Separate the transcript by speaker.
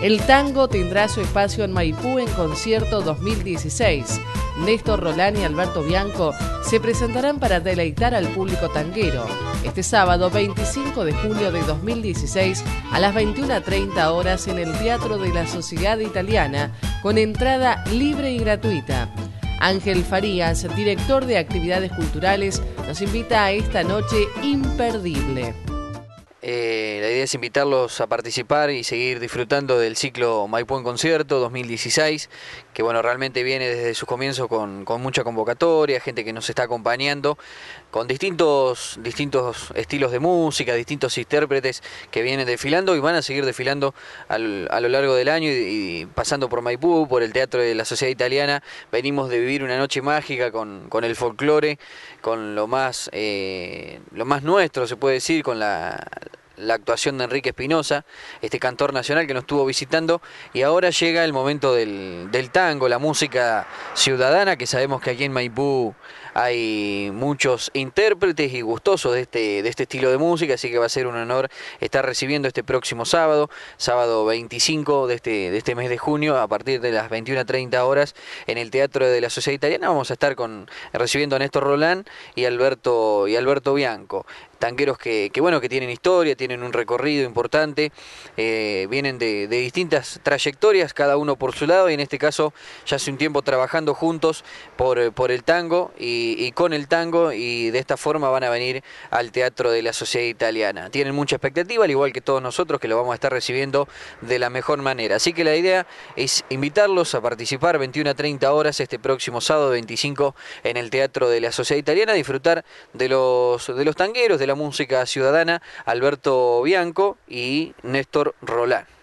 Speaker 1: El tango tendrá su espacio en Maipú en Concierto 2016. Néstor Rolán y Alberto Bianco se presentarán para deleitar al público tanguero. Este sábado 25 de julio de 2016 a las 21:30 horas en el Teatro de la Sociedad Italiana, con entrada libre y gratuita. Ángel Farías, director de actividades culturales, nos invita a esta noche imperdible.
Speaker 2: La idea es invitarlos a participar y seguir disfrutando del ciclo Maipú en Concierto 2016, que bueno, realmente viene desde sus comienzos con mucha convocatoria, gente que nos está acompañando, con distintos estilos de música, distintos intérpretes que vienen desfilando y van a seguir desfilando a lo largo del año y pasando por Maipú, por el Teatro de la Sociedad Italiana. Venimos de vivir una noche mágica con el folclore, con lo más nuestro, se puede decir, con la actuación de Enrique Espinosa, este cantor nacional que nos estuvo visitando, y ahora llega el momento del tango, la música ciudadana, que sabemos que aquí en Maipú hay muchos intérpretes y gustosos de este estilo de música, así que va a ser un honor estar recibiendo este próximo sábado 25 de este mes de junio, a partir de las 21:30 horas, en el Teatro de la Sociedad Italiana. Vamos a estar recibiendo a Néstor Rolán y Alberto Bianco. Tangueros que tienen historia, tienen un recorrido importante, vienen de distintas trayectorias, cada uno por su lado, y en este caso ya hace un tiempo trabajando juntos por el tango y con el tango, y de esta forma van a venir al Teatro de la Sociedad Italiana. Tienen mucha expectativa, al igual que todos nosotros, que lo vamos a estar recibiendo de la mejor manera. Así que la idea es invitarlos a participar 21:30 horas este próximo sábado 25 en el Teatro de la Sociedad Italiana, a disfrutar de los tangueros, de la música ciudadana, Alberto Bianco y Néstor Rolán.